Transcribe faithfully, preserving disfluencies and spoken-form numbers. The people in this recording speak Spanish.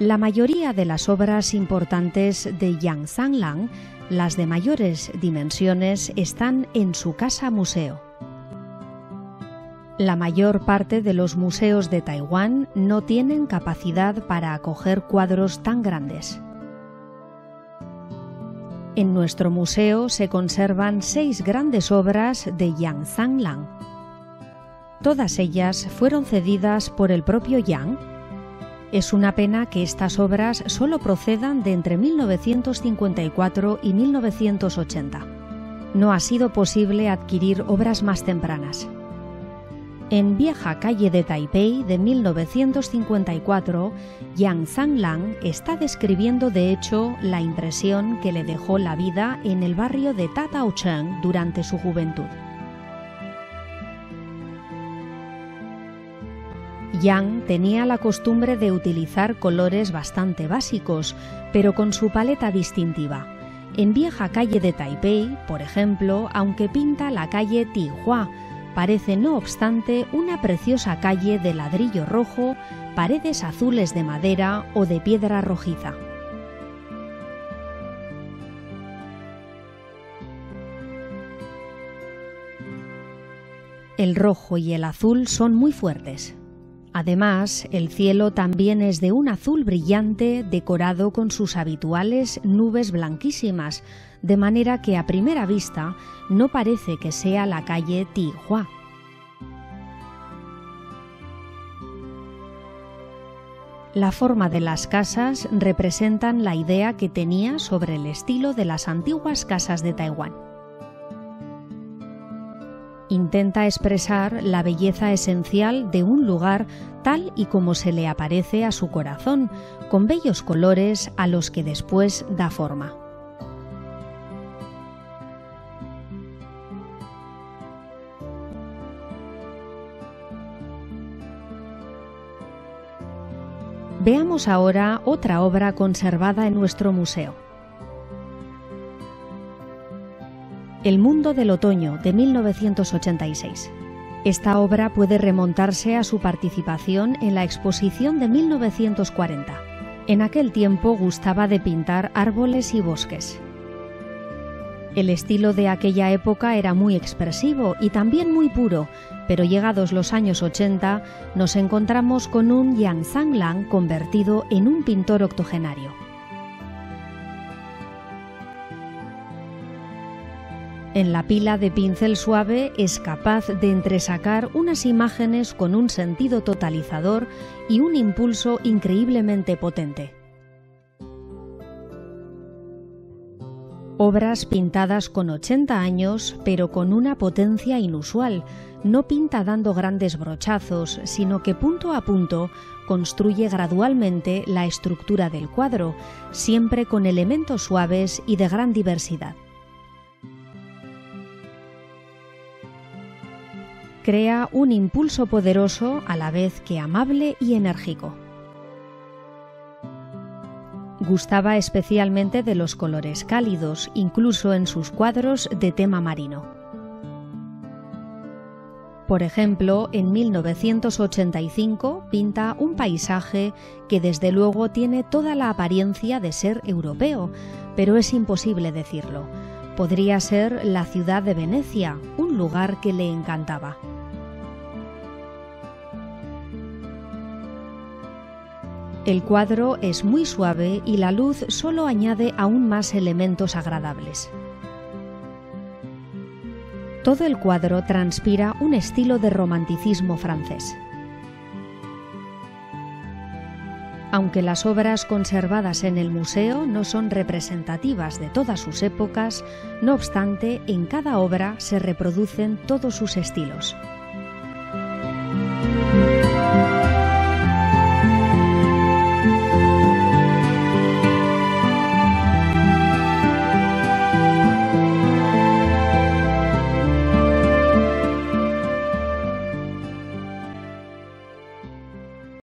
La mayoría de las obras importantes de Yang Sanlang, las de mayores dimensiones, están en su casa museo. La mayor parte de los museos de Taiwán no tienen capacidad para acoger cuadros tan grandes. En nuestro museo se conservan seis grandes obras de Yang Sanlang. Todas ellas fueron cedidas por el propio Yang. Es una pena que estas obras solo procedan de entre mil novecientos cincuenta y cuatro y mil novecientos ochenta. No ha sido posible adquirir obras más tempranas. En Vieja Calle de Taipei de mil novecientos cincuenta y cuatro, Yang Sanlang está describiendo de hecho la impresión que le dejó la vida en el barrio de Tataocheng durante su juventud. Yang tenía la costumbre de utilizar colores bastante básicos, pero con su paleta distintiva. En Vieja Calle de Taipei, por ejemplo, aunque pinta la calle Tihua, parece no obstante una preciosa calle de ladrillo rojo, paredes azules de madera o de piedra rojiza. El rojo y el azul son muy fuertes. Además, el cielo también es de un azul brillante decorado con sus habituales nubes blanquísimas, de manera que a primera vista no parece que sea la calle Tihua. La forma de las casas representan la idea que tenía sobre el estilo de las antiguas casas de Taiwán. Intenta expresar la belleza esencial de un lugar tal y como se le aparece a su corazón, con bellos colores a los que después da forma. Veamos ahora otra obra conservada en nuestro museo. El mundo del otoño, de mil novecientos ochenta y seis. Esta obra puede remontarse a su participación en la exposición de mil novecientos cuarenta. En aquel tiempo gustaba de pintar árboles y bosques. El estilo de aquella época era muy expresivo y también muy puro, pero llegados los años ochenta nos encontramos con un Yang Sanlang convertido en un pintor octogenario. En la pila de pincel suave es capaz de entresacar unas imágenes con un sentido totalizador y un impulso increíblemente potente. Obras pintadas con ochenta años, pero con una potencia inusual. No pinta dando grandes brochazos, sino que punto a punto construye gradualmente la estructura del cuadro, siempre con elementos suaves y de gran diversidad. Crea un impulso poderoso a la vez que amable y enérgico. Gustaba especialmente de los colores cálidos, incluso en sus cuadros de tema marino. Por ejemplo, en mil novecientos ochenta y cinco pinta un paisaje que desde luego tiene toda la apariencia de ser europeo, pero es imposible decirlo. Podría ser la ciudad de Venecia, un lugar que le encantaba. El cuadro es muy suave y la luz solo añade aún más elementos agradables. Todo el cuadro transpira un estilo de romanticismo francés. Aunque las obras conservadas en el museo no son representativas de todas sus épocas, no obstante, en cada obra se reproducen todos sus estilos.